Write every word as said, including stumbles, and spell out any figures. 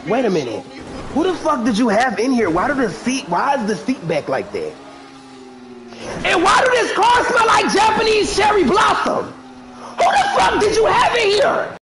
Wait a minute. Who the fuck did you have in here? Why did the seat, why is the seat back like that? And why do this car smell like Japanese cherry blossom? Who the fuck did you have in here?